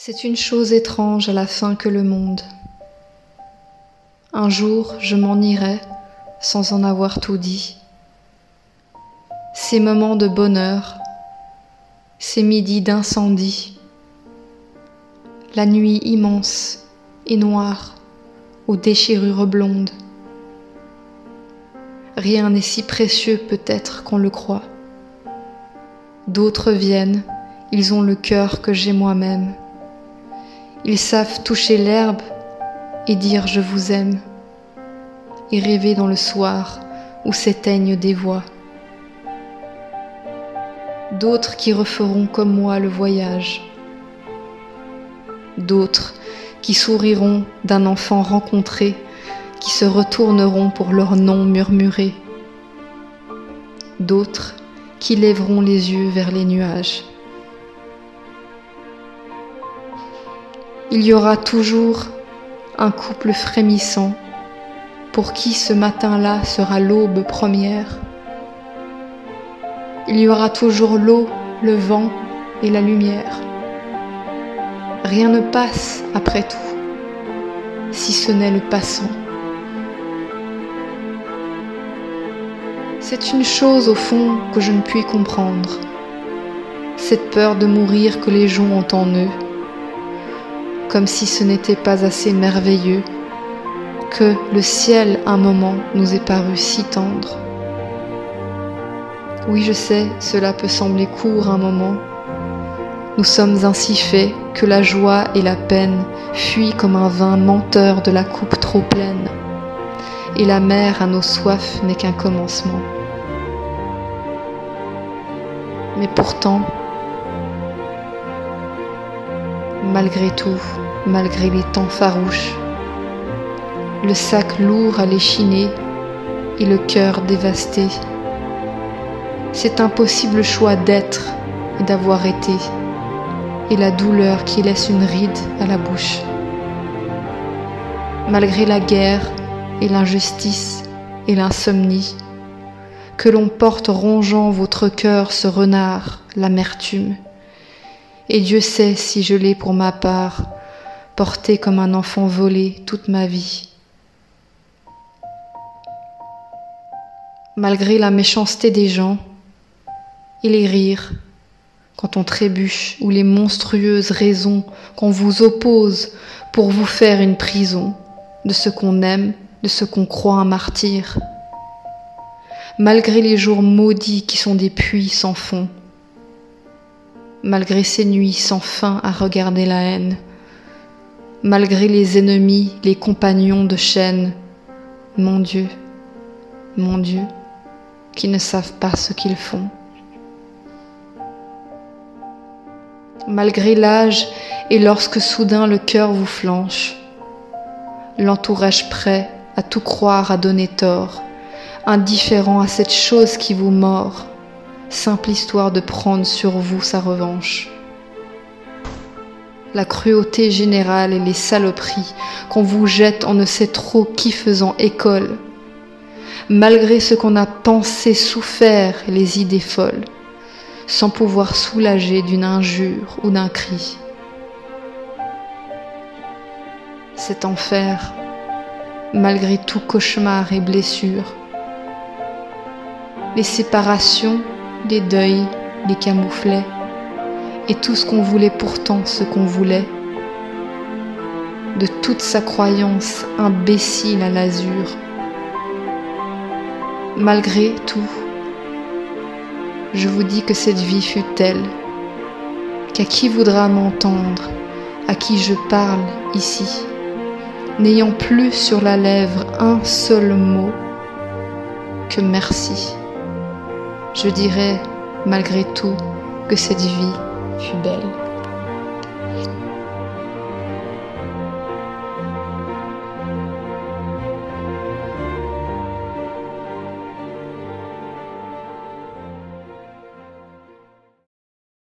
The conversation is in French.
C'est une chose étrange à la fin que le monde. Un jour, je m'en irai sans en avoir tout dit. Ces moments de bonheur, ces midis d'incendie, la nuit immense et noire aux déchirures blondes. Rien n'est si précieux peut-être qu'on le croit. D'autres viennent, ils ont le cœur que j'ai moi-même. Ils savent toucher l'herbe et dire je vous aime, et rêver dans le soir où s'éteignent des voix. D'autres qui referont comme moi le voyage. D'autres qui souriront d'un enfant rencontré, qui se retourneront pour leur nom murmuré. D'autres qui lèveront les yeux vers les nuages. Il y aura toujours un couple frémissant pour qui ce matin-là sera l'aube première. Il y aura toujours l'eau, le vent et la lumière. Rien ne passe après tout, si ce n'est le passant. C'est une chose au fond que je ne puis comprendre, cette peur de mourir que les gens ont en eux, comme si ce n'était pas assez merveilleux, que le ciel un moment nous ait paru si tendre. Oui, je sais, cela peut sembler court un moment. Nous sommes ainsi faits que la joie et la peine fuient comme un vin menteur de la coupe trop pleine, et la mer à nos soifs n'est qu'un commencement. Mais pourtant, malgré tout, malgré les temps farouches, le sac lourd à l'échiné et le cœur dévasté, cet impossible choix d'être et d'avoir été, et la douleur qui laisse une ride à la bouche. Malgré la guerre et l'injustice et l'insomnie, que l'on porte rongeant votre cœur ce renard, l'amertume, et Dieu sait si je l'ai pour ma part porté comme un enfant volé toute ma vie. Malgré la méchanceté des gens et les rires, quand on trébuche, ou les monstrueuses raisons qu'on vous oppose pour vous faire une prison de ce qu'on aime, de ce qu'on croit un martyr. Malgré les jours maudits qui sont des puits sans fond, malgré ces nuits sans fin à regarder la haine, malgré les ennemis, les compagnons de chaîne, mon Dieu, qui ne savent pas ce qu'ils font. Malgré l'âge et lorsque soudain le cœur vous flanche, l'entourage prêt à tout croire à donner tort, indifférent à cette chose qui vous mord, simple histoire de prendre sur vous sa revanche. La cruauté générale et les saloperies qu'on vous jette on ne sait trop qui faisant école, malgré ce qu'on a pensé, souffert, les idées folles, sans pouvoir soulager d'une injure ou d'un cri. Cet enfer, malgré tout cauchemar et blessure, les séparations, les deuils, les camouflets, et tout ce qu'on voulait pourtant ce qu'on voulait, de toute sa croyance imbécile à l'azur. Malgré tout, je vous dis que cette vie fut telle qu'à qui voudra m'entendre, à qui je parle ici, n'ayant plus sur la lèvre un seul mot que merci, je dirais malgré tout que cette vie fut belle.